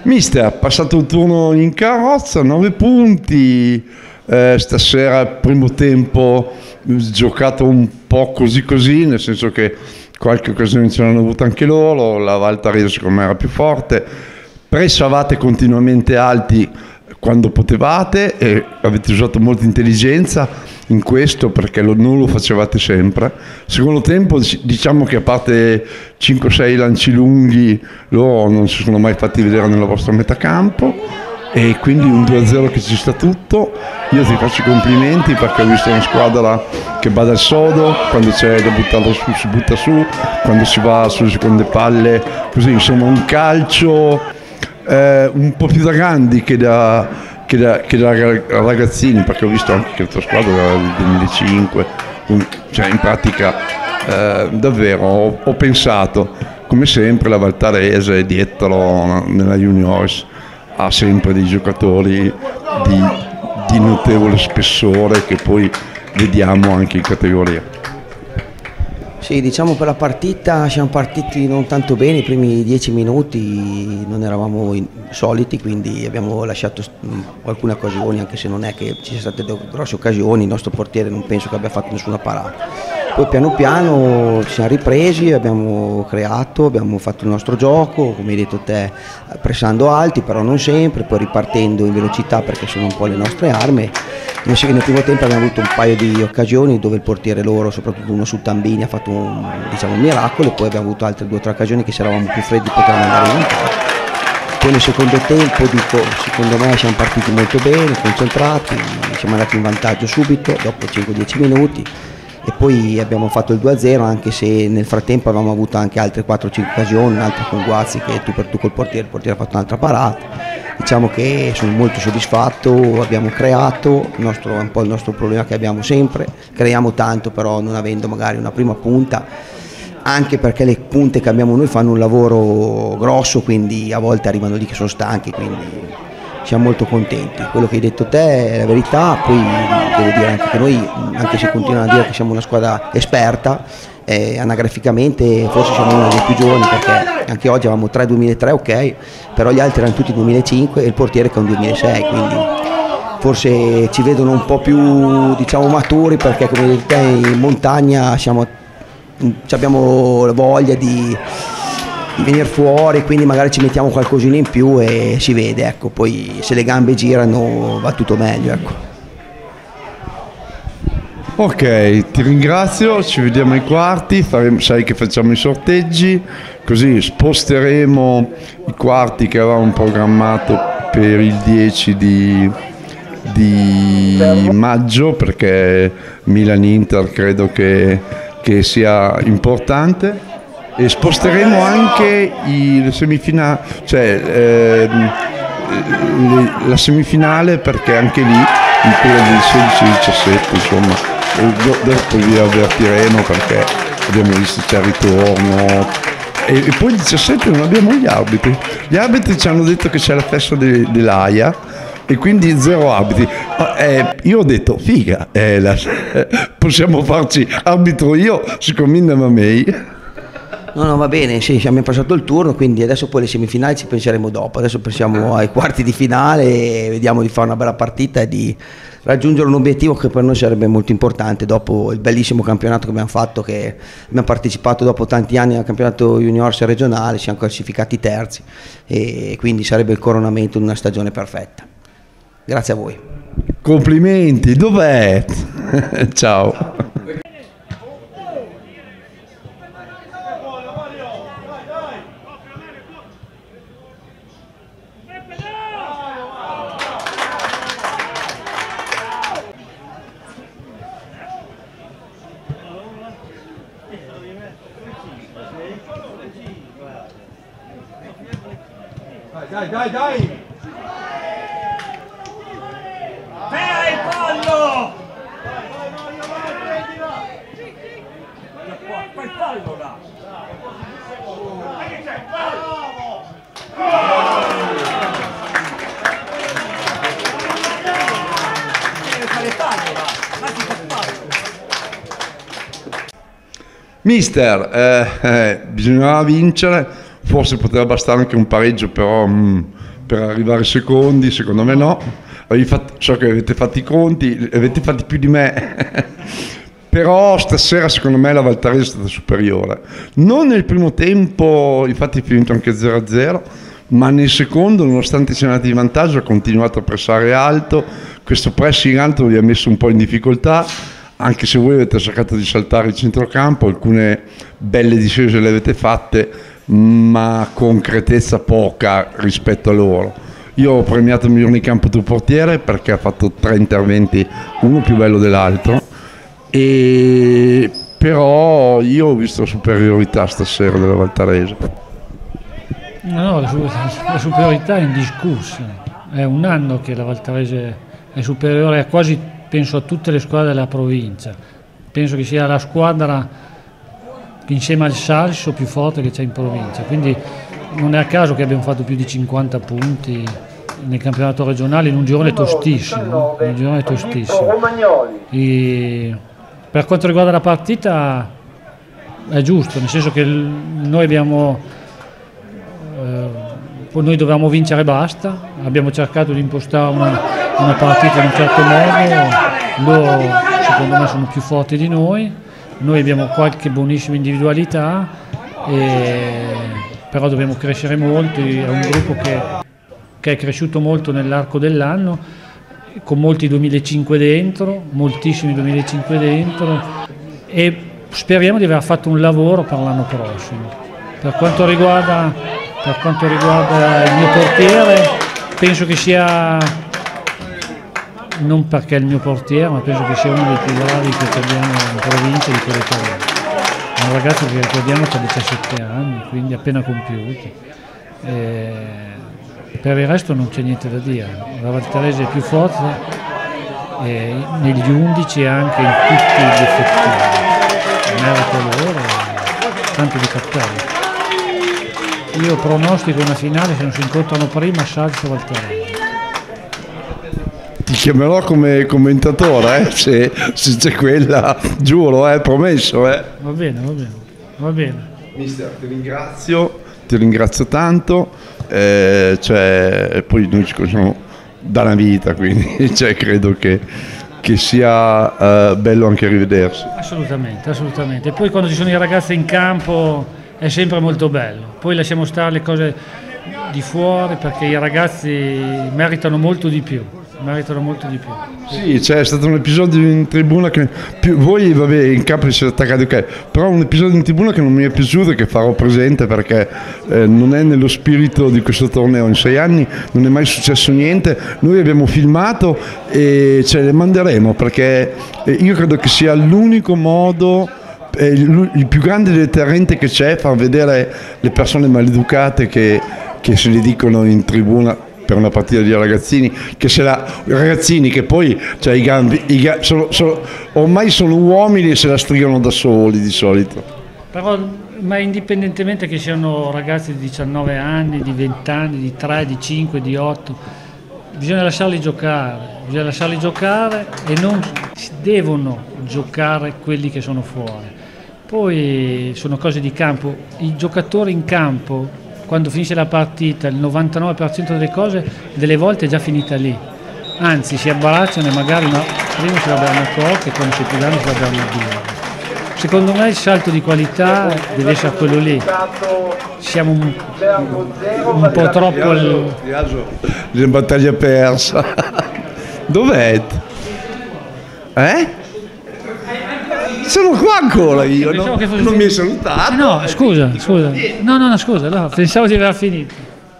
Mister, passato il turno in carrozza, 9 punti, stasera primo tempo giocato un po' così, nel senso che qualche occasione ce l'hanno avuta anche loro, la Valtarese secondo me era più forte, pressavate continuamente alti quando potevate e avete usato molta intelligenza in questo perché non lo facevate sempre. Secondo tempo diciamo che a parte 5-6 lanci lunghi loro non si sono mai fatti vedere nella vostra metacampo e quindi un 2-0 che ci sta tutto. Io ti faccio i complimenti perché ho visto una squadra che bada al sodo, quando c'è da buttarlo su si butta su, quando si va sulle seconde palle, così insomma un calcio un po' più da grandi che da ragazzini, perché ho visto anche che la tua squadra era del 2005, cioè in pratica davvero ho pensato, come sempre la Valtarese dietro nella Juniors ha sempre dei giocatori di notevole spessore che poi vediamo anche in categoria. Sì, diciamo per la partita siamo partiti non tanto bene, i primi 10 minuti non eravamo soliti, quindi abbiamo lasciato alcune occasioni, anche se non è che ci siano state grosse occasioni, il nostro portiere non penso che abbia fatto nessuna parata. Poi piano piano ci siamo ripresi, abbiamo creato, abbiamo fatto il nostro gioco, come hai detto te, pressando alti, però non sempre, poi ripartendo in velocità perché sono un po' le nostre armi. Nel primo tempo abbiamo avuto un paio di occasioni dove il portiere loro, soprattutto uno su Tambini, ha fatto un miracolo, e poi abbiamo avuto altre 2 o 3 occasioni che se eravamo più freddi potevamo andare in vantaggio. Poi nel secondo tempo, secondo me siamo partiti molto bene, concentrati, siamo andati in vantaggio subito, dopo 5-10 minuti, e poi abbiamo fatto il 2-0, anche se nel frattempo avevamo avuto anche altre 4-5 occasioni, un'altra con Guazzi che tu per tu col portiere, il portiere ha fatto un'altra parata. Diciamo che sono molto soddisfatto, abbiamo creato, è un po' il nostro problema che abbiamo sempre, creiamo tanto però non avendo magari una prima punta, anche perché le punte che abbiamo noi fanno un lavoro grosso, quindi a volte arrivano lì che sono stanchi, quindi siamo molto contenti. Quello che hai detto te è la verità, poi devo dire anche che noi, anche se continuano a dire che siamo una squadra esperta, anagraficamente forse siamo uno dei più giovani, perché anche oggi avevamo 3 2003, ok, però gli altri erano tutti 2005 e il portiere che è un 2006, quindi forse ci vedono un po' più, diciamo, maturi, perché come hai detto te in montagna abbiamo la voglia di venire fuori, quindi magari ci mettiamo qualcosina in più e si vede, ecco, poi se le gambe girano va tutto meglio, ecco. Ok, ti ringrazio, ci vediamo ai quarti, sai che facciamo i sorteggi, così sposteremo i quarti che avevamo programmato per il 10 di maggio, perché Milan-Inter credo che sia importante, e sposteremo anche le semifinali, cioè la semifinale, perché anche lì in quella del 16-17 insomma. Dopo vi avvertiremo perché abbiamo visto c'è il ritorno e poi il 17 non abbiamo gli arbitri ci hanno detto che c'è la festa dell'AIA e quindi 0 arbitri. Io ho detto figa, possiamo farci arbitro io su Cominda Mamei. No, va bene, sì, abbiamo passato il turno, quindi adesso poi le semifinali ci penseremo dopo, adesso pensiamo ai quarti di finale e vediamo di fare una bella partita e di raggiungere un obiettivo che per noi sarebbe molto importante dopo il bellissimo campionato che abbiamo fatto, che abbiamo partecipato dopo tanti anni al campionato juniors regionale, siamo classificati terzi e quindi sarebbe il coronamento di una stagione perfetta. Grazie a voi. Complimenti, dov'è? Ciao. Dai! Fai il fallo! Fai il fallo là! Mister, bisognava vincere, forse poteva bastare anche un pareggio, però per arrivare secondi, secondo me no. So che avete fatto i conti, avete fatti più di me, però stasera secondo me la Valtarese è stata superiore. Non nel primo tempo, infatti è finito anche 0-0, ma nel secondo, nonostante sia andati di vantaggio, ha continuato a pressare alto. Questo pressing alto vi ha messo un po' in difficoltà, anche se voi avete cercato di saltare il centrocampo, alcune belle discese le avete fatte, ma concretezza poca rispetto a loro. Io ho premiato il miglior di campo tuo portiere perché ha fatto 3 interventi, uno più bello dell'altro, però io ho visto superiorità stasera della Valtarese. No, la superiorità è indiscussa. È un anno che la Valtarese è superiore a quasi, penso, a tutte le squadre della provincia. Penso che sia la squadra insieme al Salso più forte che c'è in provincia, quindi non è a caso che abbiamo fatto più di 50 punti nel campionato regionale in un girone tostissimo. Per quanto riguarda la partita è giusto, nel senso che noi dovevamo vincere e basta, abbiamo cercato di impostare una partita in un certo modo, loro secondo me sono più forti di noi abbiamo qualche buonissima individualità, però dobbiamo crescere molto, è un gruppo che è cresciuto molto nell'arco dell'anno, con molti 2005 dentro, moltissimi 2005 dentro, e speriamo di aver fatto un lavoro per l'anno prossimo. Per quanto riguarda il mio portiere, penso che sia, non perché è il mio portiere, ma penso che sia uno dei più bravi che abbiamo in provincia di quelle cose. È un ragazzo che ricordiamo che ha 17 anni, quindi appena compiuti. Per il resto non c'è niente da dire. La Valtarese è più forte negli 11 e anche in tutti gli effettivi. Merito loro, tanto di cappello. Io pronostico una finale, se non si incontrano prima, Salso Valtarese. Ti chiamerò come commentatore, se c'è quella, giuro, promesso. Va bene. Mister, ti ringrazio tanto, poi noi ci conosciamo da una vita, quindi credo che sia bello anche rivedersi. Assolutamente. E poi quando ci sono i ragazzi in campo è sempre molto bello, poi lasciamo stare le cose di fuori perché i ragazzi meritano molto di più. Sì, c'è stato un episodio in tribuna che voi in campo vi siete attaccati, ok, però un episodio in tribuna che non mi è piaciuto e che farò presente perché non è nello spirito di questo torneo. In 6 anni non è mai successo niente, noi abbiamo filmato e ce le manderemo perché io credo che sia l'unico modo, il più grande deterrente che c'è, far vedere le persone maleducate che se ne dicono in tribuna per una partita di ragazzini, ragazzini che poi ormai sono uomini e se la strigano da soli di solito. Però, ma indipendentemente che siano ragazzi di 19 anni, di 20 anni, di 3, di 5, di 8, bisogna lasciarli giocare e non devono giocare quelli che sono fuori. Poi sono cose di campo, i giocatori in campo quando finisce la partita il 99% delle cose delle volte è già finita lì, anzi si abbracciano e magari prima si va a bere una coca e quando si è più grande si va a bere una birra. Secondo me il salto di qualità deve essere quello lì, siamo un po' troppo la battaglia persa. Dov'è? Sono qua ancora io, no? Non mi hai salutato. No, scusa. No, scusa, pensavo di aver finito.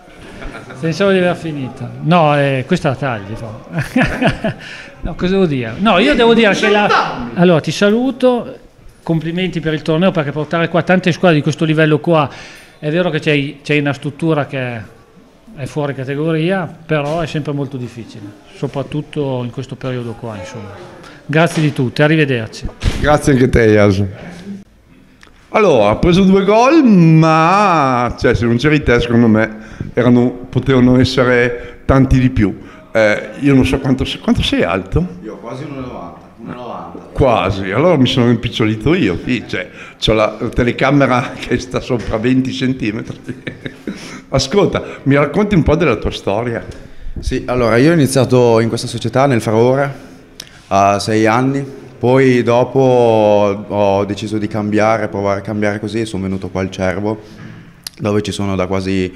No, questa la tagli. No, cosa devo dire? No, io devo dire che allora ti saluto, complimenti per il torneo perché portare qua tante squadre di questo livello qua, è vero che c'è una struttura che è fuori categoria, però è sempre molto difficile, soprattutto in questo periodo qua, insomma. Grazie di tutti, arrivederci. Grazie anche a te, Iaso. Allora, ha preso 2 gol, ma se non c'eri te, secondo me potevano essere tanti di più. Io non so quanto sei alto? Io ho quasi 1,90. 1,90. Quasi, allora mi sono impicciolito io, sì, cioè, c'ho la telecamera che sta sopra 20 centimetri. Ascolta, mi racconti un po' della tua storia? Sì, allora io ho iniziato in questa società nel Farore a 6 anni, poi dopo ho deciso di cambiare, provare a cambiare così e sono venuto qua al Cervo, dove ci sono da quasi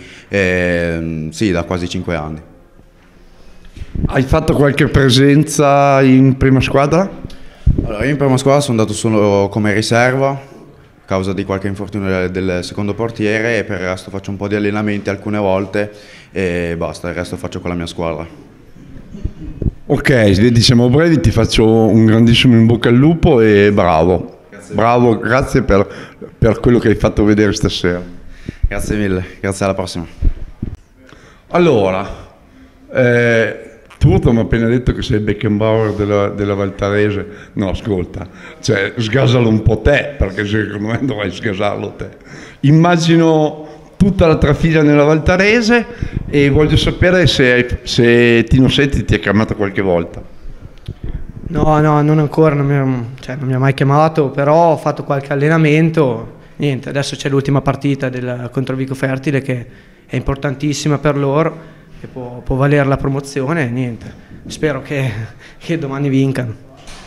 5 anni. Hai fatto qualche presenza in prima squadra? Allora, io in prima squadra sono andato solo come riserva a causa di qualche infortunio del secondo portiere, e per il resto faccio un po' di allenamenti alcune volte e basta, il resto faccio con la mia squadra. Ok, vedi, siamo brevi, ti faccio un grandissimo in bocca al lupo e bravo. Bravo, grazie per quello che hai fatto vedere stasera. Grazie mille, grazie, alla prossima. Allora, tu mi hai appena detto che sei Beckenbauer della Valtarese. No, ascolta, cioè sgasalo un po' te, perché secondo me dovrai sgasarlo te. Immagino tutta la trafila nella Valtarese e voglio sapere se Tino Setti ti ha chiamato qualche volta. No, non ancora, non mi ha mai chiamato, però ho fatto qualche allenamento. Niente, adesso c'è l'ultima partita contro Vico Fertile che è importantissima per loro, che può valere la promozione, niente. Spero che domani vincano.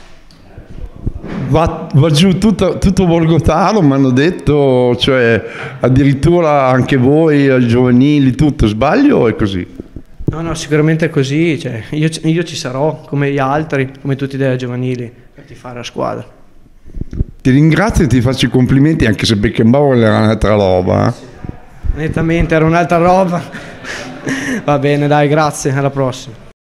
Va giù tutto Borgotaro, mi hanno detto, cioè addirittura anche voi, ai giovanili, tutto, sbaglio o è così? No, sicuramente è così, cioè, io ci sarò come gli altri, come tutti dei giovanili, per tifare la squadra. Ti ringrazio e ti faccio i complimenti, anche se Beckenbauer era un'altra roba. Nettamente era un'altra roba. Va bene, dai, grazie, alla prossima.